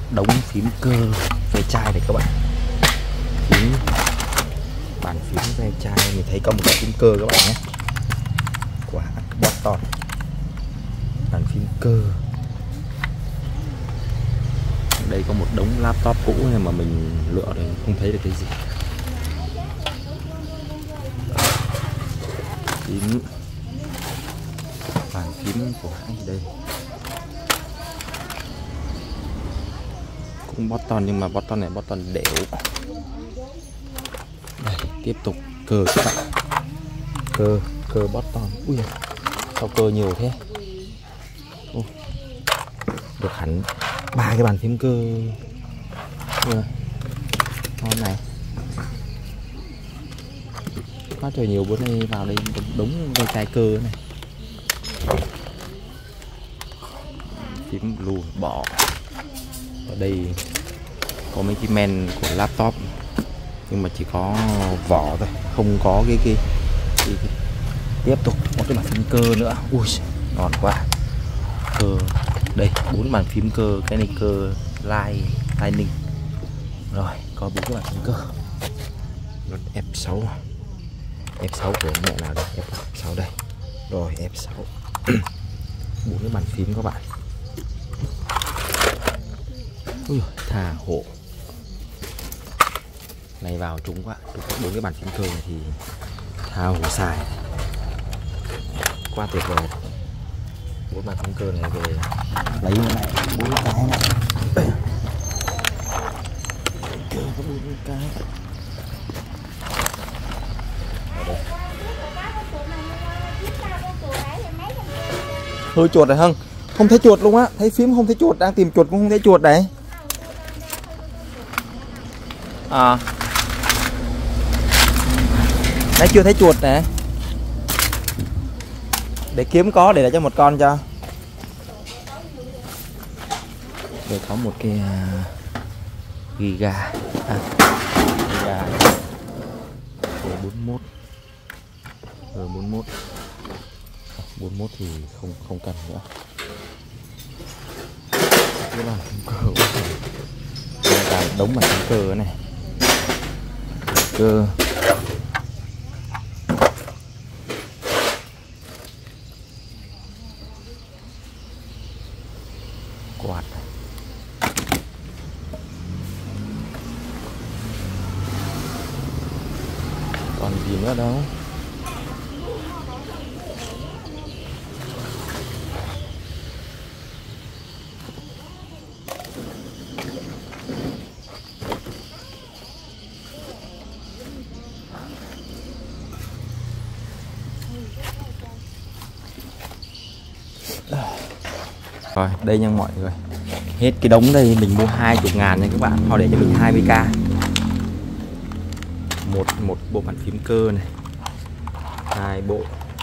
đống phím cơ ve chai này các bạn. Phím bàn phím ve chai mình thấy có một cái phím cơ các bạn nhé, của hãng Boston. Bàn phím cơ. Đây có một đống laptop cũ nhưng mà mình lựa thì không thấy được cái gì. Phím, bàn phím của hãng gì đây? Cũng Boston nhưng mà Boston này Boston đểu. Đây tiếp tục cơ các bạn. Cơ Boston. Ui sao cơ nhiều thế? Được hẳn 3 cái bàn phím cơ ngon này. Quá trời nhiều, bữa nay vào đây đúng ve chai cơ này. Phím lùi bỏ. Ở đây có mấy cái men của laptop nhưng mà chỉ có vỏ thôi, không có cái. Tiếp tục có cái bàn phím cơ nữa. Ui ngon quá. Cơ đây 4 bàn phím cơ, cái này cơ Lightning. Rồi có 4 cái bàn phím cơ. Nó F6 của mẹ nào đây? F6 đây. Rồi F6. 4 cái bàn phím các bạn. Ui thà hộ này vào trúng quá. 4 cái bàn phím cơ này thì thà hộ xài. Quá tuyệt vời. 4 bàn phím cơ này về lấy cái này 4 cái này. Cơ có 4 cái. Hơi chuột rồi không? Không thấy chuột luôn á, thấy phím không thấy chuột, đang tìm chuột cũng không thấy chuột đấy. À. Đấy chưa thấy chuột nè. Để kiếm có để lại cho một con cho. Đây có một cái Giga. Giga R41. R41. 41 thì không cần nữa. Cái bàn phím cơ quá. Đống bàn phím cơ này. Cơ. Quạt. Còn gì nữa đâu. Rồi đây nha mọi người, hết cái đống đây mình mua 20.000 nha các bạn, họ để cho mình 20k. Một bộ bàn phím cơ này, 2 bộ,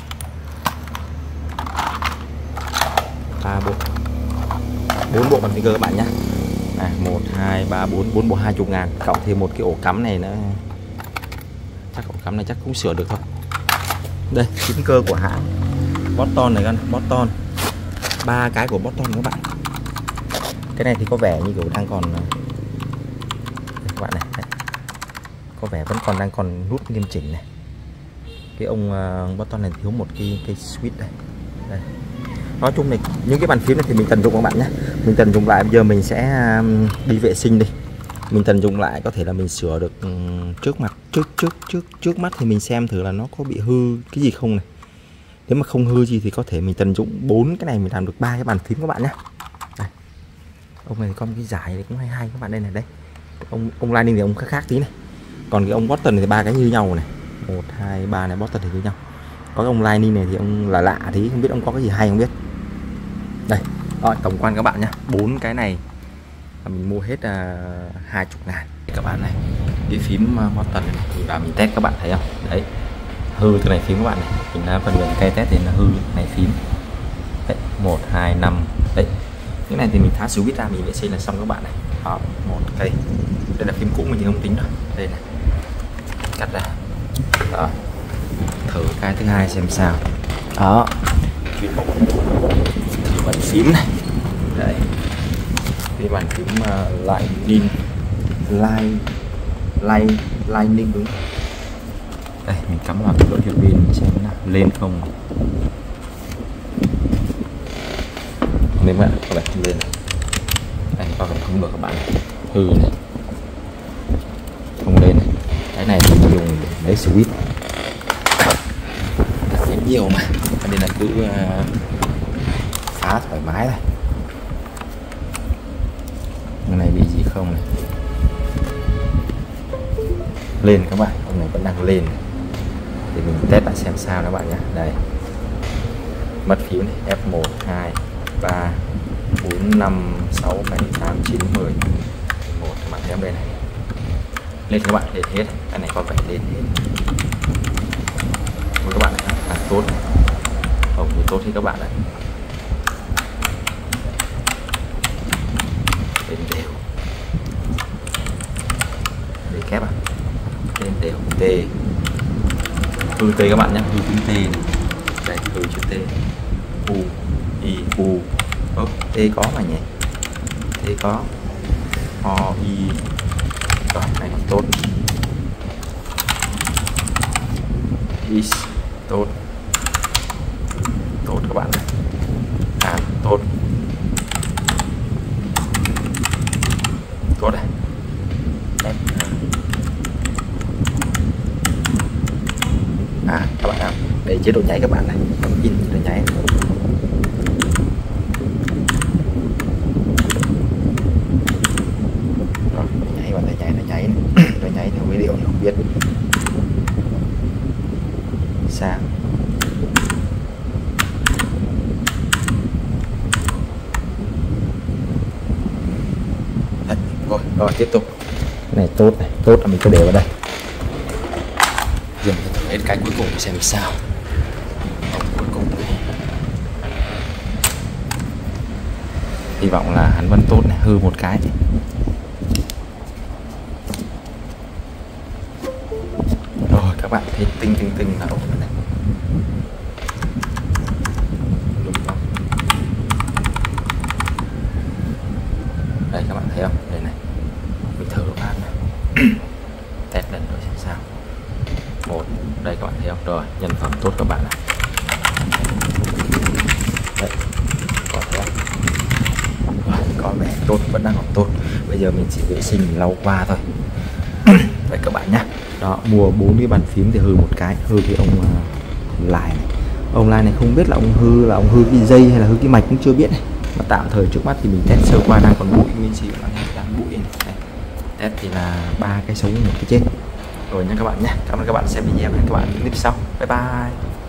3 bộ, 4 bộ bàn phím cơ các bạn nhé. 1, 2, 3, 4 bộ 20.000, cộng thêm một cái ổ cắm này nữa, chắc ổ cắm này chắc cũng sửa được thôi. Đây phím cơ của hãng Boston này, Boston, 3 cái của Boston các bạn. Cái này thì có vẻ như kiểu đang còn các bạn này. Đấy. Có vẻ vẫn còn đang còn nút nghiêm chỉnh này. Cái ông Boston này thiếu một cái switch đây. Đây. Nói chung này những cái bàn phím này thì mình tận dụng các bạn nhé. Mình tận dụng lại, bây giờ mình sẽ đi vệ sinh đi. Mình tận dụng lại, có thể là mình sửa được trước mặt trước mắt thì mình xem thử là nó có bị hư cái gì không này. Nếu mà không hư gì thì có thể mình tận dụng 4 cái này mình làm được 3 cái bàn phím các bạn nhé. Đây. Ông này có một cái giải này cũng hay các bạn, đây này, đây. Ông Lightning thì ông khác tí này. Còn cái ông Boston thì 3 cái như nhau này. 1, 2, 3 này Boston thì như nhau. Có cái ông Lightning này thì ông là lạ tí, không biết ông có cái gì hay không biết. Đây, rồi tổng quan các bạn nhé. 4 cái này là mình mua hết 20.000 các bạn này. Cái phím Boston này thì vào mình test các bạn thấy không? Đấy. Hư từ này phím các bạn này, mình đã phần mềm cây test thì là hư này phím. Đấy, 1, 2, 5. Đấy. Cái này thì mình tháo switch ra, mình vệ sinh là xong các bạn này. Đó, 1 cây. Đây là phím cũ mình thì không tính rồi. Đây này. Cắt ra. Đó. Thử cái thứ hai xem sao. Đó. Chuyển bộ bàn phím này. Đấy. cái bàn phím Lightning đúng. Đây mình cắm vào cái lỗ chuột pin xem nào lên không. Lên bạn các bạn lên. Đây bao gồm không được các bạn hư này. Không lên này. Cái này mình dùng để lấy switch đặt nhiều mà nên là cứ phá thoải mái này. Cái này bị gì không này, lên các bạn, ông này vẫn đang lên để mình test lại xem sao các bạn nhé. Đây mất phím này, F1 2 3 4 5 6 7 8 9 10 1 các bạn thấy đây này, lên các bạn, lên hết cái này có phải lên hết với các bạn này, tốt hầu như tốt thì các bạn này lên đều để kép à, lên đều T hư T các bạn nhé, hư tiếng T này. Đây hư chữ T U I U T có mà nhỉ, T có O I rồi này tốt is tốt tốt các bạn này, tốt tốt này. Các bạn nào để chế độ nháy các bạn này, in chế độ nháy rồi, nháy bạn thấy nháy là nháy rồi, nháy theo video không biết sao. Rồi tiếp tục cái này tốt này, tốt là mình có đều vào đây, dừng hết cái cuối cùng xem sao. Cuối cùng hy vọng là hắn vẫn tốt này, hư một cái rồi các bạn thấy tinh là ổn này. Đây các bạn thấy không, đây này mình thử phát này test lần rồi xem sao. Một đây các bạn thấy không, rồi nhân phẩm tốt các bạn này, đấy có thấy không, có vẻ tốt, vẫn đang còn tốt. Bây giờ mình chỉ vệ sinh lau qua thôi. Vậy các bạn nhé, đó mua 4 cái bàn phím thì hư một cái, hư cái ông lại này. Ông lại này không biết là ông hư cái dây hay là hư cái mạch cũng chưa biết này. Mà tạm thời trước mắt thì mình test sơ qua đang còn bụi, mình chỉ đang bụi này. Test thì là 3 cái sống một cái chết rồi nha các bạn nhé. Cảm ơn các bạn xem video, hẹn các bạn clip sau, bye bye.